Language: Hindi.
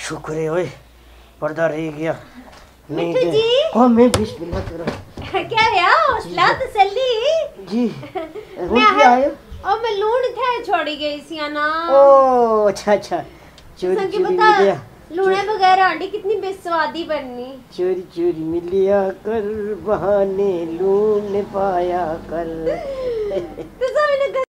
शुक्र है ओए, पर्दा रह गया। नहीं मिट्टू जी, हाँ मैं बिस्मिल्लाह करो। क्या है हौसला तसल्ली जी मैं आयो। और मैं लूण थे छोड़ी गई सी ना। ओ अच्छा अच्छा, चोरी संगे चोरी बता मिलिया, लूणे बगैर आंटी कितनी बेस्वादी बननी। चोरी चोरी मिलिया कर, बहाने लून पाया कर। तो सब